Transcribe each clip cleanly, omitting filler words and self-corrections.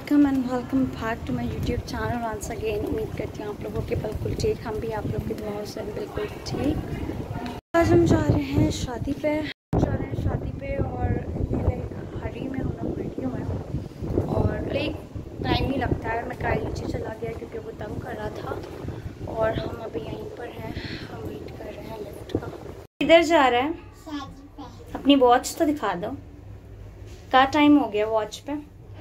Welcome back to my YouTube channel once again. उम्मीद करती हूँ आप लोगों के बिल्कुल ठीक, हम भी आप लोग की दुआओं से बिल्कुल ठीक। आज हम जा रहे हैं शादी पे और ये लाइक हरी में हम लोग बैठी हुए हैं और लाइक टाइम ही लगता है। मैं कार नीचे चला गया क्योंकि वो तंग कर रहा था और हम अभी यहीं पर हैं, हम वेट कर रहे हैं लिफ्ट का। इधर जा रहा है, अपनी वॉच तो दिखा दो, क्या टाइम हो गया वॉच पे?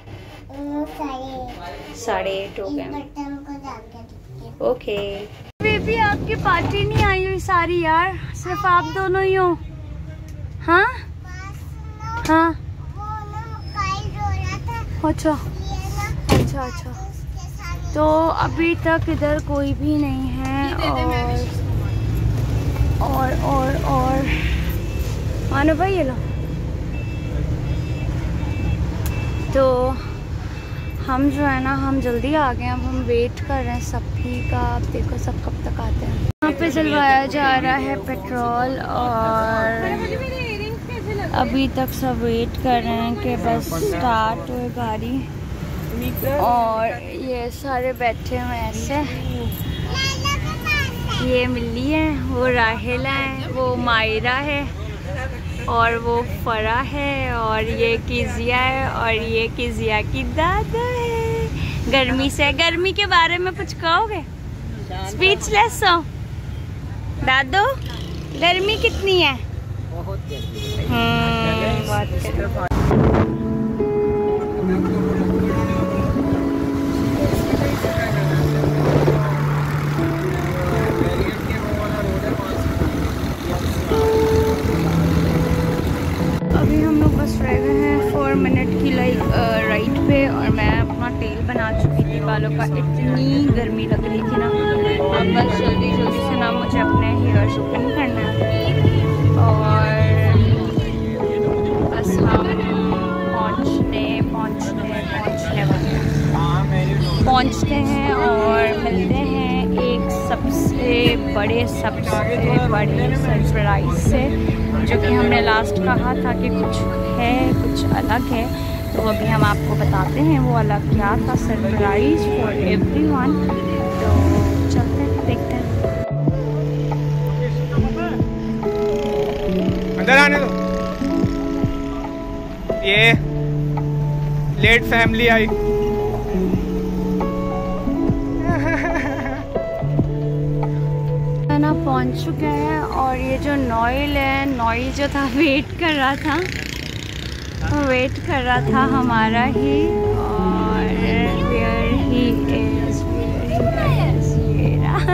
8:30 हो गए। ओके बेबी, आपकी पार्टी नहीं आई हुई सारी यार, सिर्फ आप दोनों ही हो। हाँ हाँ अच्छा अच्छा अच्छा, तो अभी तक इधर कोई भी नहीं है। और मानो भाई ये लो। तो हम जो है ना, हम जल्दी आ गए। अब हम वेट कर रहे हैं सभी का। आप देखो सब कब तक आते हैं। यहाँ पे जलवाया जा रहा है पेट्रोल और अभी तक सब वेट कर रहे हैं कि बस स्टार्ट हो गाड़ी। और ये सारे बैठे हुए हैं ऐसे। ये मिल्ली है, वो राहेला है, वो मायरा है और वो फरा है और ये किजिया है और ये किजिया की दादा है। गर्मी के बारे में कुछ कहोगे? स्पीचलेस हो दादो? गर्मी कितनी है? बहुत अभी हम लोग बस रह गए हैं 4 मिनट की लाइक राइट पे और मैं अपना तेल बना चुकी थी बालों का। इतनी गर्मी लग रही थी ना, अब बस जल्दी से ना मुझे अपने हेयर स्पिन करना है और बस हम पहुँचते हैं और मिलते हैं एक सबसे बड़े सरप्राइज से, जो कि हमने लास्ट कहा था कि कुछ अलग है। तो अभी हम आपको बताते हैं वो अलग क्या था, सरप्राइज फॉर एवरीवन। तो चलते हैं, देखते हैं। अंदर आने दो। ये लेट फैमिली आई। ना पहुंच चुके हैं और ये जो नॉइल जो था वेट कर रहा था हमारा ही। और where he is, ये रहा।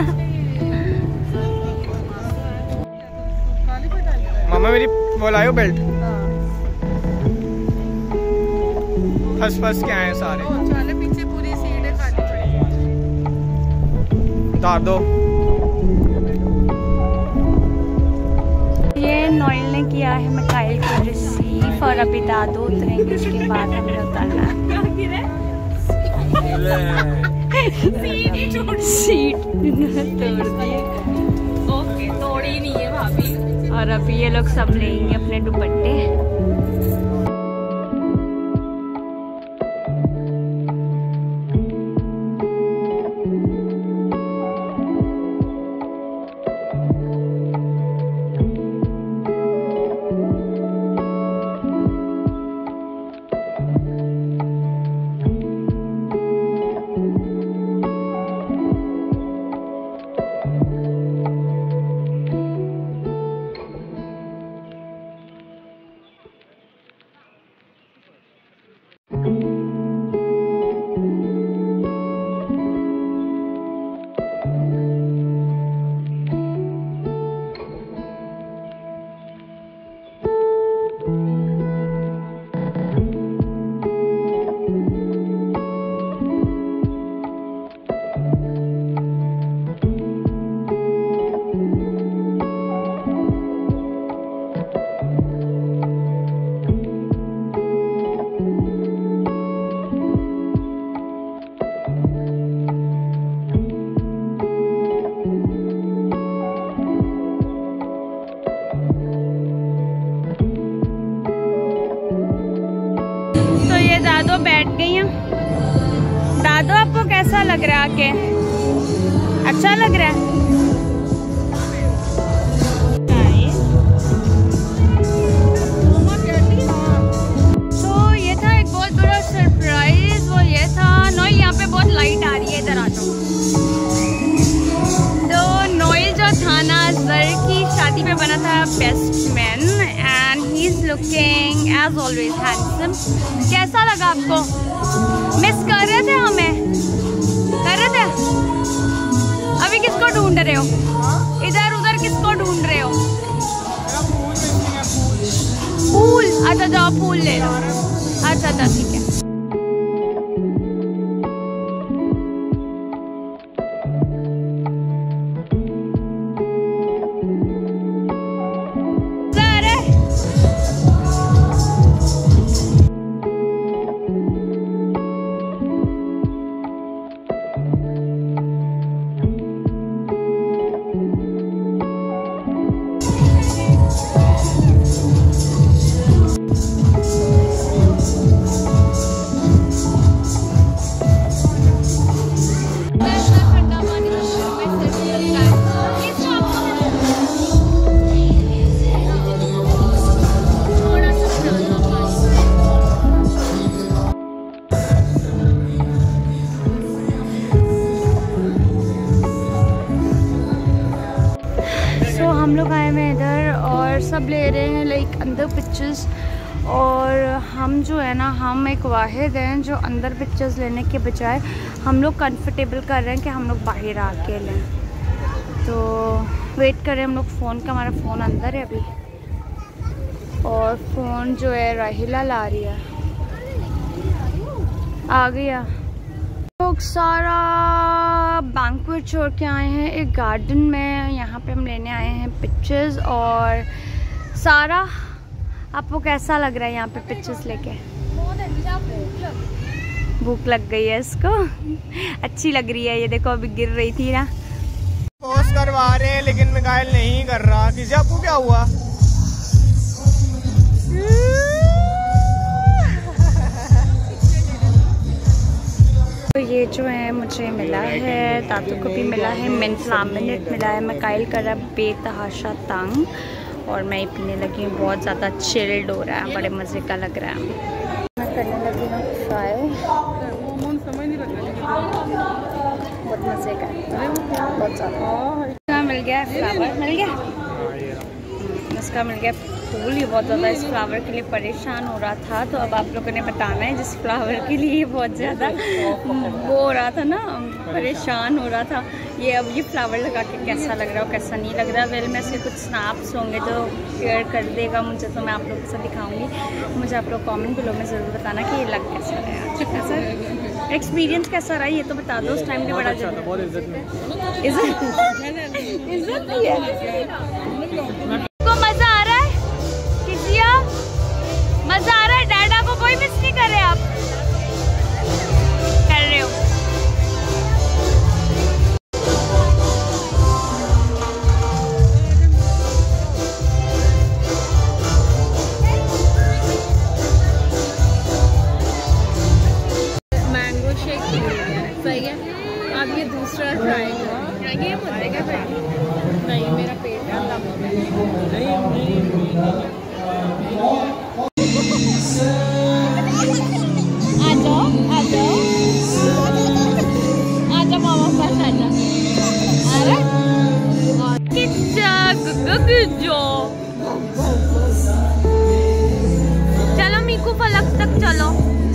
मामा मेरी वो लायो बेल्ट। फंस के आए सारे। पीछे पूरी सीट है खाली पड़ी। उतार दो। ये नॉइल ने किया है मिकाइल को रिसीव और अभी दादू उतरेंगे, उसके बाद हमें उतारना सीट तोड़ दी। ओके, तोड़ी नहीं है भाभी। और अभी ये लोग सब लेंगे अपने दुपट्टे। तो ये दादो बैठ गई हैं बता दो आपको कैसा लग रहा है आके? अच्छा लग रहा है? तो ये था एक बहुत बड़ा सरप्राइज, वो ये था नोइल यहाँ पे बहुत लाइट आ रही है, इधर आ जाओ। तो नोइल जो था ना जर की शादी पे बना था best man and he is looking as always handsome. कैसा लगा आपको? मिस कर रहे थे हमें? कर रहे थे? अभी किसको ढूंढ रहे हो? इधर उधर किसको ढूंढ रहे हो? फूल? अच्छा जाओ फूल ले लो। अच्छा अच्छा ठीक है। हम लोग आए हुए इधर और सब ले रहे हैं लाइक अंदर पिक्चर्स, और हम जो है ना हम एक वाहिद हैं जो अंदर पिक्चर्स लेने के बजाय हम लोग कंफर्टेबल कर रहे हैं कि हम लोग बाहर आके लें। तो वेट कर रहे हैं हम लोग फ़ोन का, हमारा फ़ोन अंदर है अभी, और फ़ोन जो है राहिला ला रही है। आ गया। लोग सारा बैंक्वेट छोड़ के आए हैं एक गार्डन में, यहाँ पे हम लेने आए हैं पिक्चर्स। और सारा आपको कैसा लग रहा है यहाँ पे पिक्चर्स लेके? भूख लग गई है इसको। अच्छी लग रही है ये, देखो अभी गिर रही थी ना। पोस्ट करवा रहे हैं लेकिन मिकाइल नहीं कर रहा। किसी आपको क्या हुआ? तो ये जो है मुझे मिला है, तातू को भी मिला है, मिंट लामिनेट मिला है। मिकाइल कर रहा है बेतहाशा तंग और मैं ही पीने लगी हूँ। बहुत ज़्यादा चिल्ड हो रहा है, बड़े मज़े का लग रहा है। मैं करने लगी हूँ फ्राई, बहुत मज़े का, बहुत ज़्यादा। मिल गया फ्लावर, मिल गया इसका, मिल गया फूल। ये बहुत ज़्यादा इस फ्लावर के लिए परेशान हो रहा था, तो अब आप लोगों ने बताना है जिस फ्लावर के लिए बहुत ज़्यादा वो हो रहा था ना, परेशान हो रहा था। ये अब ये फ्लावर लगा के कैसा लग रहा है और कैसा नहीं लग रहा। वेल में से कुछ स्नैप्स होंगे जो शेयर कर देगा मुझे, तो मैं आप लोगों के साथ दिखाऊंगी। मुझे आप लोग कमेंट बिलो में ज़रूर बताना कि ये लग कैसा रहा है, कैसा एक्सपीरियंस कैसा रहा, ये तो बता दो। उस टाइम पे बड़ा इज्जत नहीं है। मज़ा आ रहा है? किसिया मज़ा आ रहा है? डैडा को कोई मिस नहीं कर रहे? आप कर रहे हो? मैंगो शेक सही है। अब ये दूसरा ट्राई करो। ये बोलेगा नहीं, मेरा पेट आजा मामा पास आजा। चलो मीकू फलक तक चलो।